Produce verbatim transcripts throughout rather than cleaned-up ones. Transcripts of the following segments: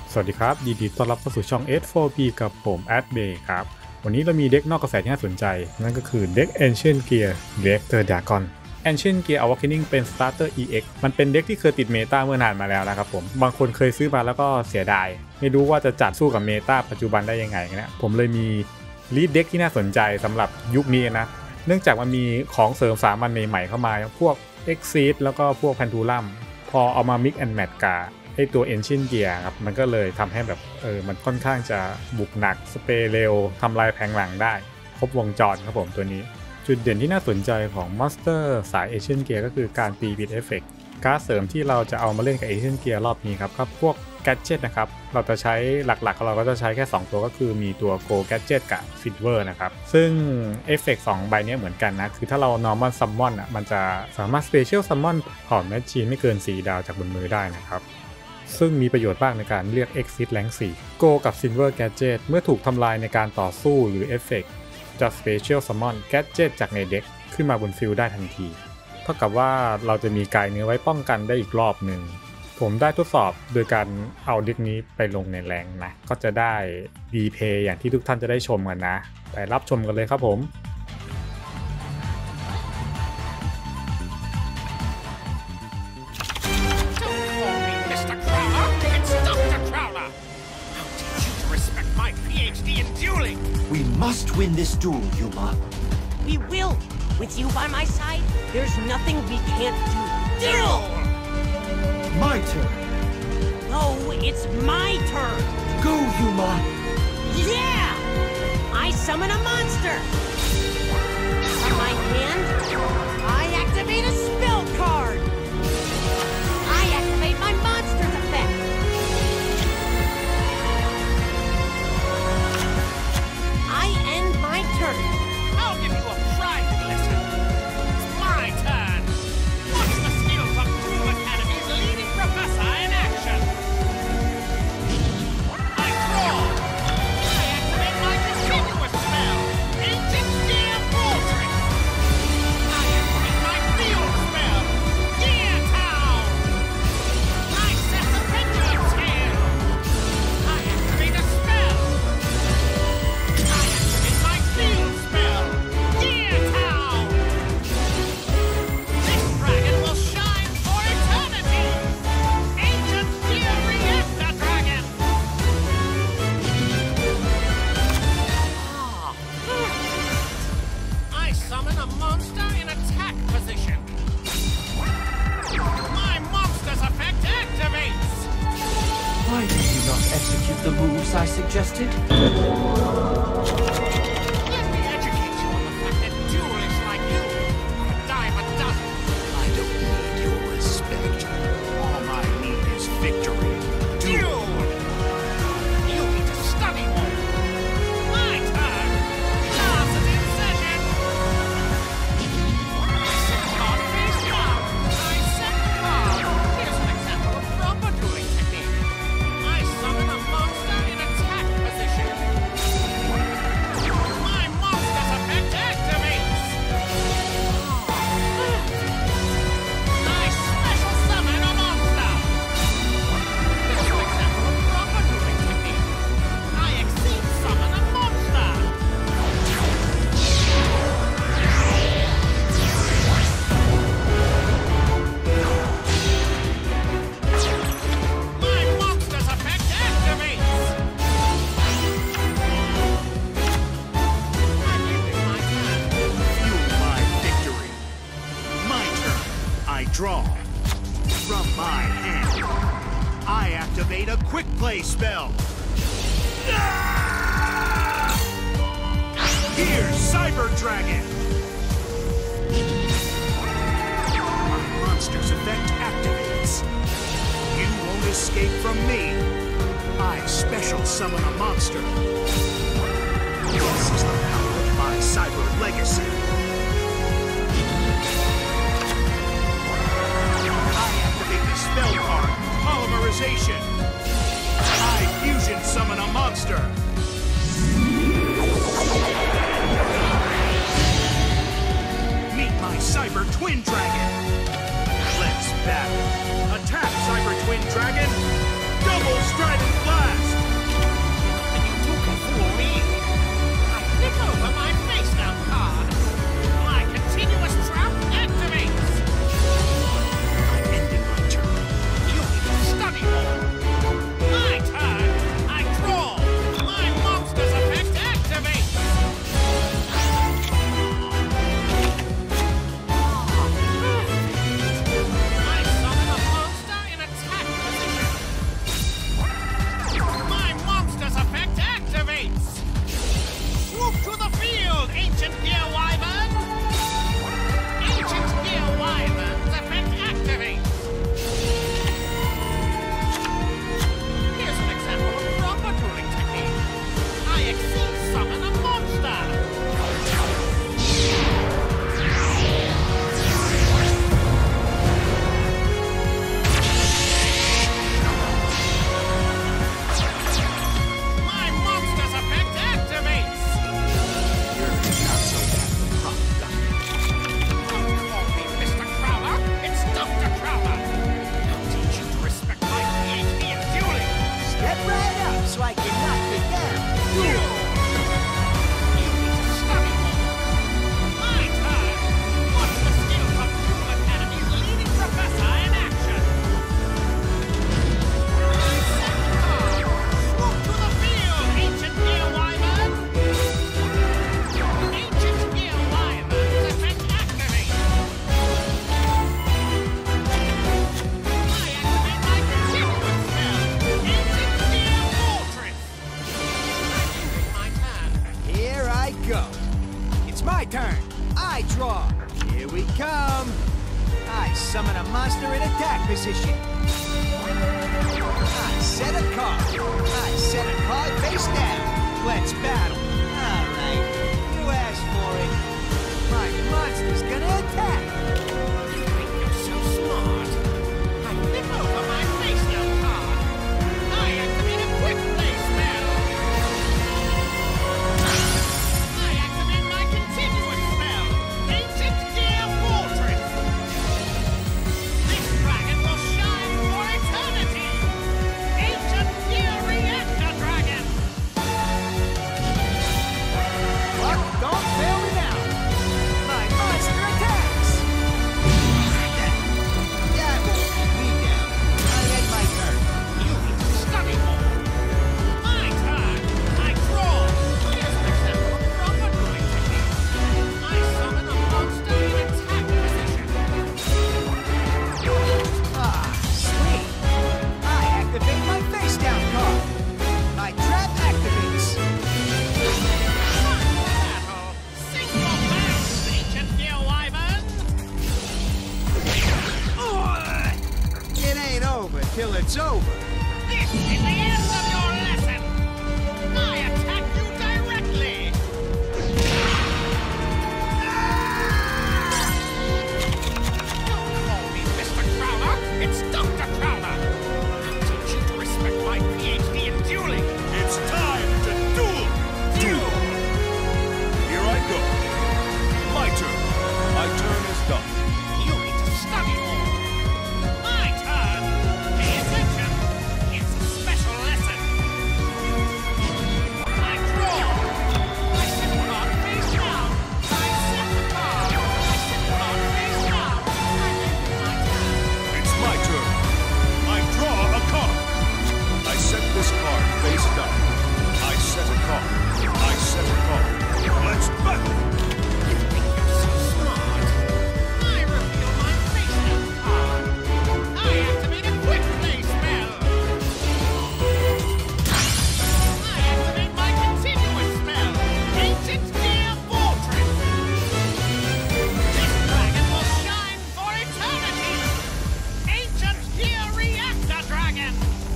สวัสดีครับยินดีต้อนรับเข้าสู่ช่อง เอส โฟร์ พี กับผมแอดเบย์ครับวันนี้เรามีเด็กนอกกระแสที่น่าสนใจนั่นก็คือเด็ก Ancient Gear Reactor Dragon Ancient Gear Awakening เป็น Starter อี เอ็กซ์ มันเป็นเด็กที่เคยติดเมตาเมื่อนานมาแล้วนะครับผมบางคนเคยซื้อมาแล้วก็เสียดายไม่รู้ว่าจะจัดสู้กับเมตาปัจจุบันได้ยังไงนะผมเลยมีลีดเด็กที่น่าสนใจสำหรับยุคนี้นะเนื่องจากมันมีของเสริมสามัญใหม่ๆเข้ามาพวก Exceed แล้วก็พวก Pendulum พอเอามา Mix and Match กับไอตัว Ancient Gear ครับมันก็เลยทำให้แบบเออมันค่อนข้างจะบุกหนักสเปรย์เร็วทำลายแผงหลังได้ครบวงจรครับผมตัวนี้จุดเด่นที่น่าสนใจของ Monster สาย Ancient Gear ก็คือการตีบิดเอฟเฟกต์การ์ดเสริมที่เราจะเอามาเล่นกับ Ancient Gear รอบนี้ครับครับพวก Gadget นะครับเราจะใช้หลักๆเราก็จะใช้แค่สองตัวก็คือมีตัว Go Gadget กับ Silver นะครับซึ่งเอฟเฟกต์สองใบนี้เหมือนกันนะคือถ้าเรา Normal Summon อ่ะมันจะสามารถ Special Summon ถอนแมชชีนไม่เกินสี่ดาวจากบนมือได้นะครับซึ่งมีประโยชน์มากในการเรียก Exit Rank สี่ Go กับ Silver Gadget เมื่อถูกทำลายในการต่อสู้หรือเอฟเฟกต์จะ Special Summon Gadget จากในเด็กขึ้นมาบนฟิลด์ได้ทันทีเท่ากับว่าเราจะมีกายเนื้อไว้ป้องกันได้อีกรอบหนึ่งผมได้ทดสอบโดยการเอาเด็กนี้ไปลงในแรงนะก็จะได้ ดี เพย์ อย่างที่ทุกท่านจะได้ชมกันนะไปรับชมกันเลยครับผม We must win this duel, Yuma. We will. With you by my side, there's nothing we can't do. Duel! My turn. No, it's my turn. Go, Yuma. Yeah! I summon a monster. From my hand, I activate a spell card. I activate my monster's effect. My turn. I'll give you a private lesson. It's my turn. Watch the skills of Doom Academy's leading professor in action. I draw. I activate my continuous spell, Ancient Gear Fortress. I activate my field spell, Gear Town. I set the pendulum tail. I activate a spell. Field spell, Gear Town! This dragon will shine for eternity! Ancient Gear Reactor Dragon! Ah. I summon a monster in attack position. My monster's effect activates! Why did you not execute the moves I suggested? Draw. From my hand, I activate a quick play spell. Here's Cyber Dragon. My monster's effect activates. You won't escape from me. I special summon a monster. This is the power of my Cyber Legacy. Spell card, Polymerization. I fusion summon a monster. Meet my Cyber Twin Dragon. Let's battle. Attack, Cyber Twin Dragon. Double Strident Blast. Here we come! I summon a monster in attack position. I set a card. I set a card face down. Let's battle. All right, you asked for it. My monster's gonna attack. You think you're so smart? I flip over my face down card. I activate a quick play spell. I activate my continuous spell, Ancient Gear Fortress. This dragon will shine for eternity. Ancient Gear Reactor Dragon. Luck, don't fail me now. My monster attacks. That won't keep me down. I end my turn. You need to study more. My turn. I draw. Here's an example of proper drawing technique. I summon a monster in attack position. Ah, sweet. I activate my face down card. My trap activates. Battle. Single bounce, Ancient Gear Wyvern. It ain't over till it's over. This is the end of your lesson. I attack you directly. Don't call me Mister Crowler. It's Doctor Crowler. I'll teach you to respect my P H D in dueling. It's time to duel! Duel! Here I go. My turn. My turn is done. You need to study more. My turn. Pay attention. It's a special lesson. I draw. I set a card face down. I set the card. I set the card face down. I make my turn. It's my turn. I draw a card. I set this card face down. I set a card. I set a card. Let's battle! You think you're so smart? I reveal my face down card. I activate a quick play spell. I activate my continuous spell, Ancient Gear Fortress. This dragon will shine for eternity. Ancient Gear Reactor Dragon.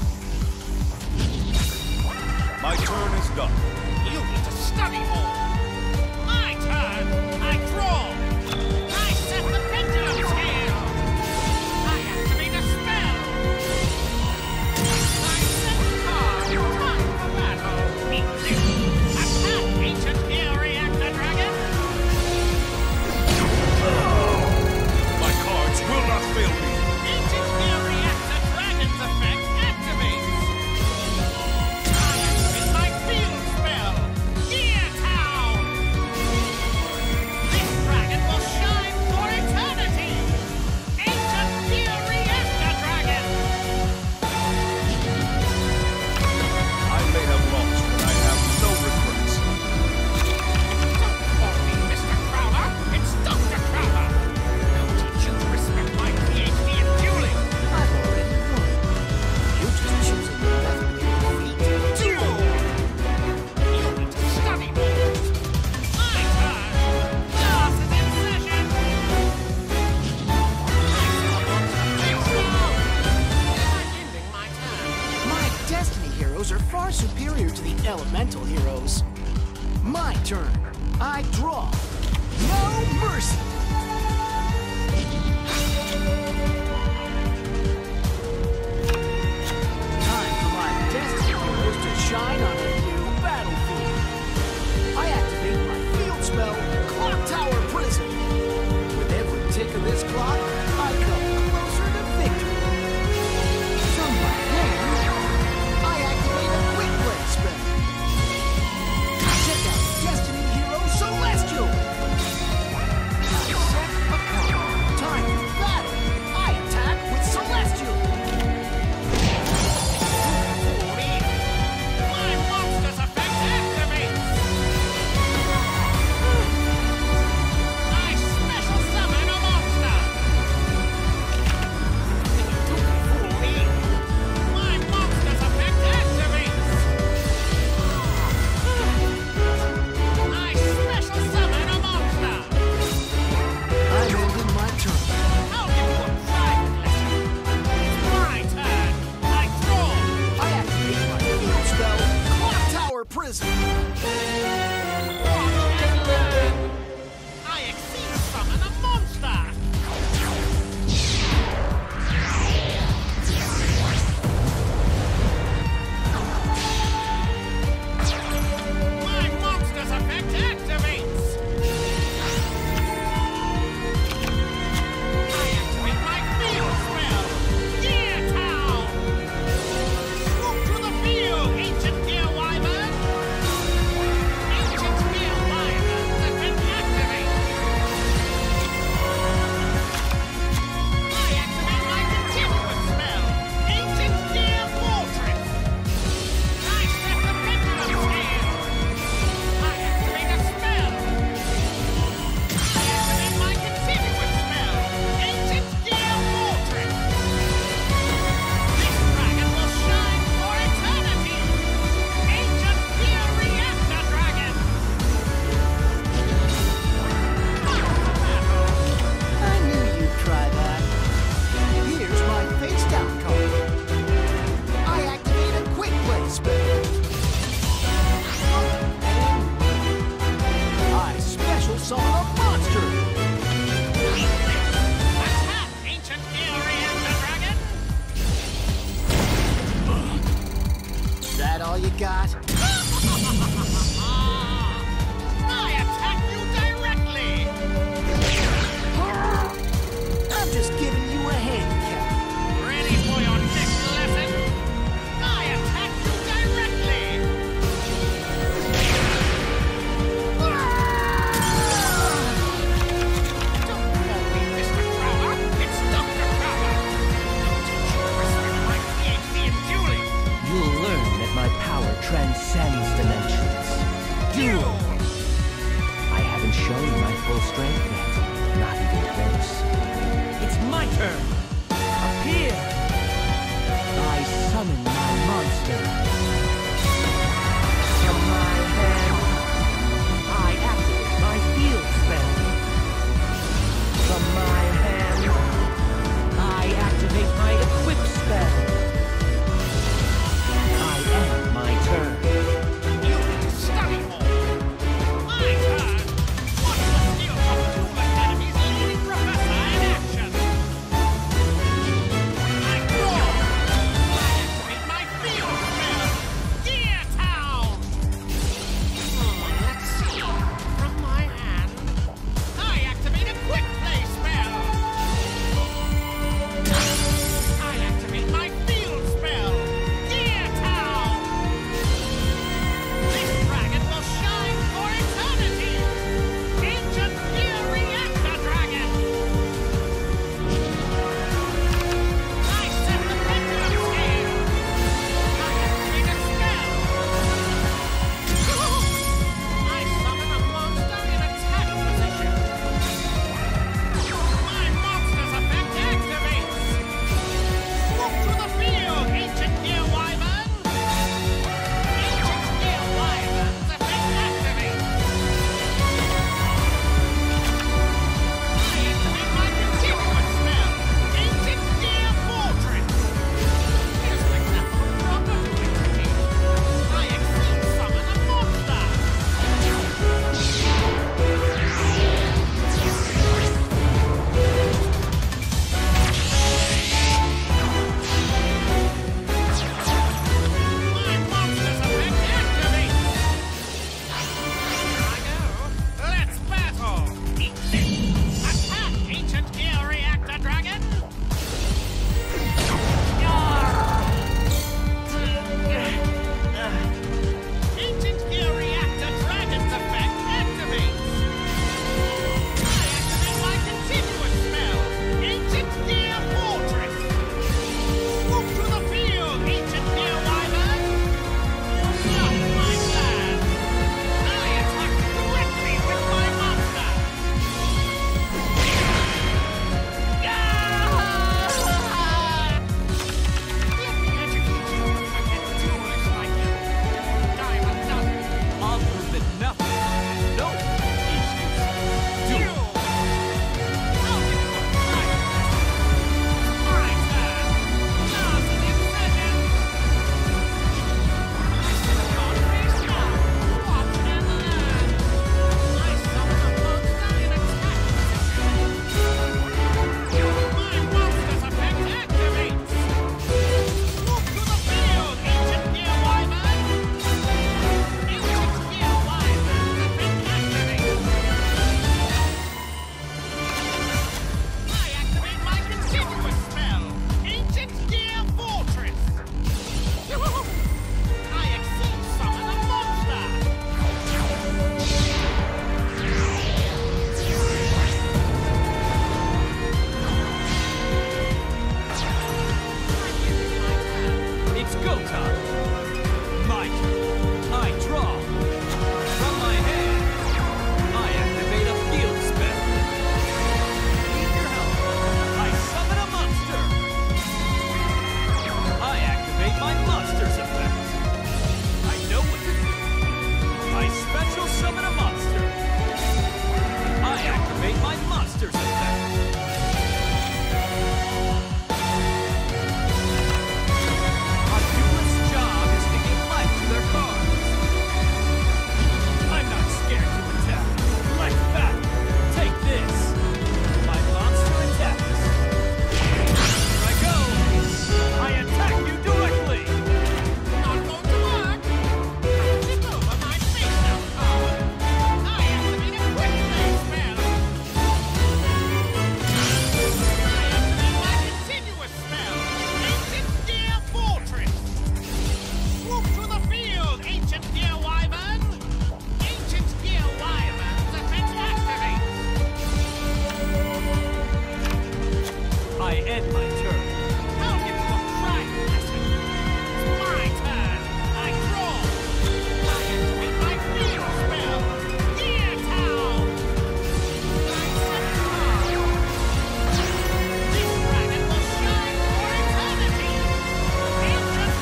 My turn is done. You need to study more. My turn. I draw. I set the pendulum scale. I activate a spell. I set the card. Time for battle. Meet this. Attack, Ancient Gear Reactor Dragon. My cards will not fail me. Ancient Gear Reactor Dragon's effect activates. I activate my field spell, Gear Town. This dragon will shine for eternity. Ancient Gear Reactor Dragon. I may have lost, but I have no regrets. Don't call me Mister Crowler. It's Doctor Crowler. I'll teach you to respect my P H D in dueling. I've already won. You just choosing the left way to defeat. Duel. You need to study more. My turn. Class is in session. I saw monster face down. I'm ending my turn. My Destiny heroes are far superior to the Elemental heroes. My turn. I draw. No mercy. Time for my Destiny heroes to shine on a new battlefield. I activate my field spell, Clock Tower Prison. With every tick of this clock, I come closer to victory. From my hand, I activate a quick play spell. Check out Destiny Hero Celestial. I summon my monster. From my hand, I activate my field spell. From my hand, I activate my equip spell. I end my turn. You need to study more. My turn. Watch the skills of Duel Academy's leading professor in action. I draw. I activate my field spell. Gear Town. Oh, let's see. From my hand, I activate a quick play spell. I activate my field spell. Gear Town. This dragon will shine for eternity. Ancient Gear Reactor Dragon. I set the pendulum scale. I activate a spell. I summon a monster in attack position. My monster's effect activates. Swoop to the field, Ancient Gear Wyvern. Ancient Gear Wyvern's effect activates. I activate my continuous spell, Ancient Gear Fortress. Here's an example of proper ability. I exceed summon a monster. My monster's effect activates. Here I go. Let's battle. Eat this. Attack, Ancient Gear Reactor Dragon. Ancient Gear Reactor Dragon's effect activates. I activate my continuous spell, Ancient Gear Fortress. Swoop to the field, Ancient Gear Wyvern. Not my plan. I attack directly with my monster. Let me educate you on forget duelists like you. Dime a dozen. I'll prove that nothing, no issues. Duel. I'll give you a fight. My turn. Last incision. This is your face now. Watch and learn. I summon a monster in attack position. My monster's effect activates. Swoop to the field, Ancient Gear Wyvern. Ancient Gear Wyvern's effect activates. I activate my continuous spell, Ancient Gear Fortress. I exceed summon a monster. It's go time. My turn. I draw. From my hand, I activate a field spell. Need your help. I summon a monster. I activate my monster's effect. I know what to do. I special summon a monster. I activate my monster's effect. A duelist's job is to give life to their cards. I'm not scared to attack. Like that. Take this. My monster attacks. Here I go. I attack you directly. Not going to work. I tip over my face-down card. I activate a quick play spell. Ancient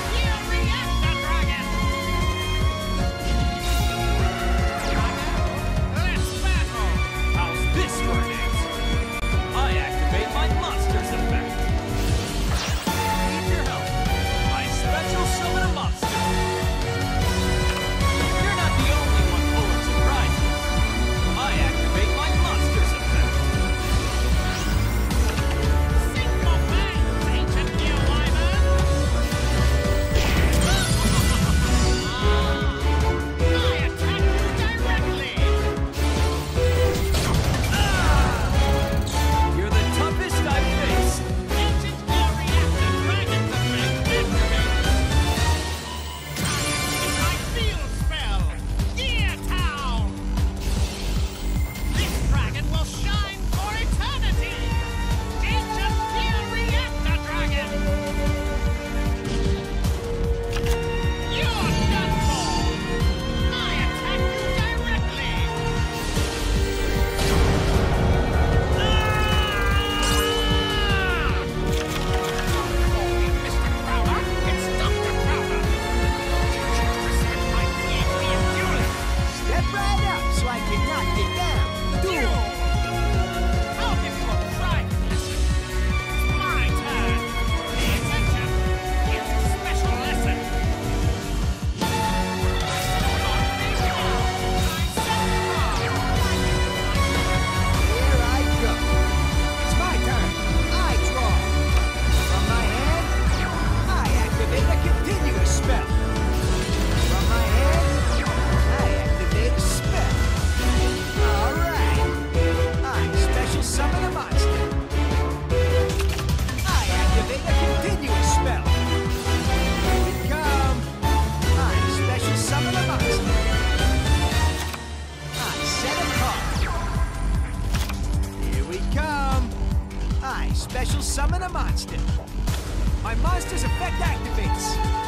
special summon a monster. My monster's effect activates.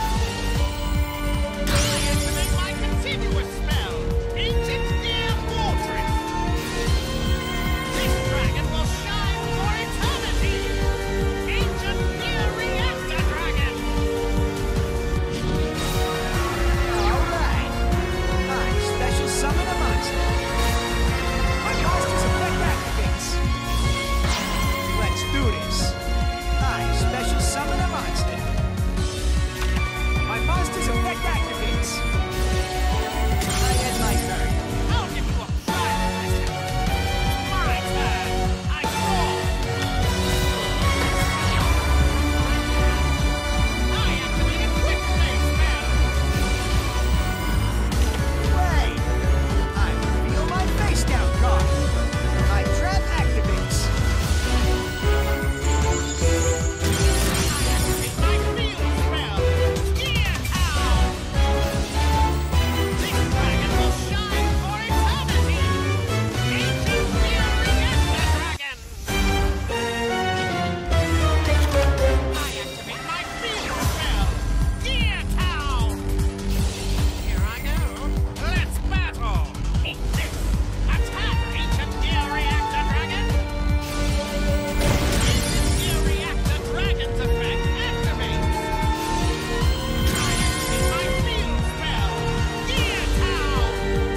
I activate my continuous spell, Ancient Gear Fortress. This dragon will shine for eternity. Ancient Gear Reactor Dragon. Alright. I special summon a monster. My monster's effect activates. Let's do this. I special summon a monster. My monster's effect activates. I end my turn. I'll give you a prime lesson. My turn. I draw. I activate a quick play spell. Wait. I reveal my face down card. My trap activates. I activate my field spell, Gear Town. This dragon will shine for eternity. Ancient Gear Reactor Dragon. I activate my field spell, Gear Town. Here I go. Let's battle. Eat this. Attack, Ancient Gear Reactor Dragon. Ancient Gear Reactor Dragon's effect activates. I activate my field spell, Gear Town.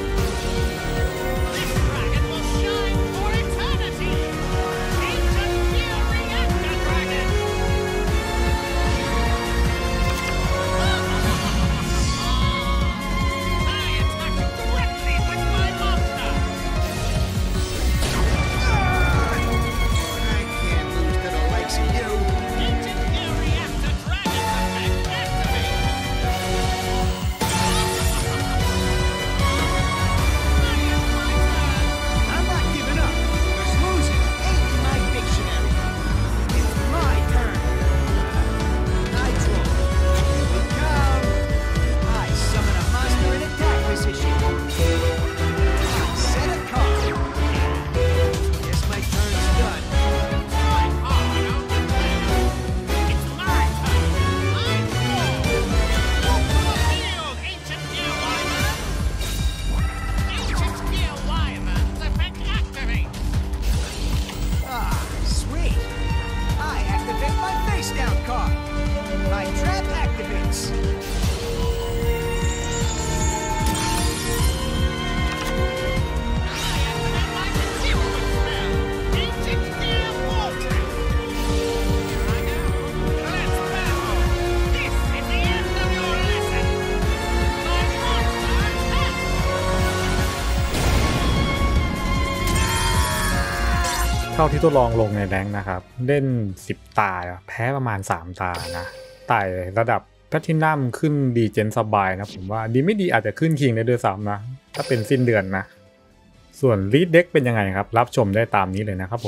This dragon will shine for eternity. Ancient Gear Reactor Dragon. I attack directly with my monster. I can't lose to the likes of you. Ancient Gear Reactor Dragon's effect activates. I end my turn. I'm not giving up, because losing ain't in my dictionary. It's my turn. I draw. Here we come. I summon a monster in attack position. I set a card. Guess my turn's done. My card out the way. It's my turn. I draw. Move to the field, Ancient Gear Wyvern. Ancient Gear Wyvern's effect activates. Ah, sweet. I activate my face down card. My trap activates. I activate my continuous spell, Ancient Gear Fortress. Here I go. Let's battle. This is the end of your lesson. My monster attacks. เท่าที่ทดลองลงในแรงค์นะครับ เล่นสิบตาแพ้ประมาณสามตานะไต่ระดับแพลทินัมขึ้นดีเจนสบายนะผมว่าดีไม่ดีอาจจะขึ้นคิงได้ด้วยซ้ำนะ ถ้าเป็นสิ้นเดือนนะ ส่วนลีดเด็กเป็นยังไงครับ รับชมได้ตามนี้เลยนะครับผม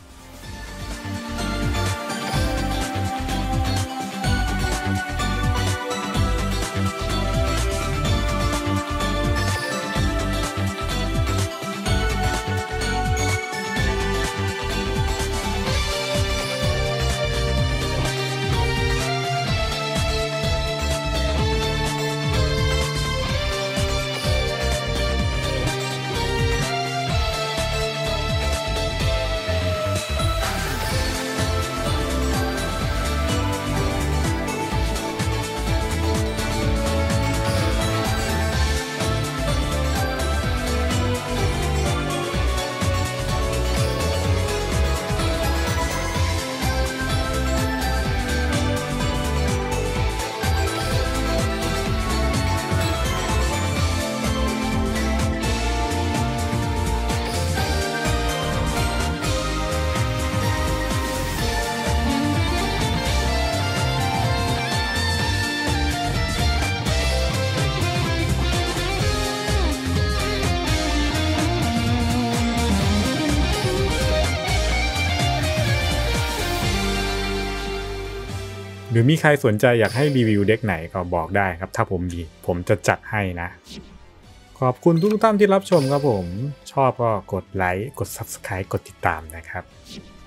หรือมีใครสนใจอยากให้รีวิวเด็กไหนก็บอกได้ครับถ้าผมมีผมจะจัดให้นะขอบคุณทุกท่านที่รับชมครับผมชอบก็กดไลค์กด ซับสไครบ์ กดติดตามนะครับ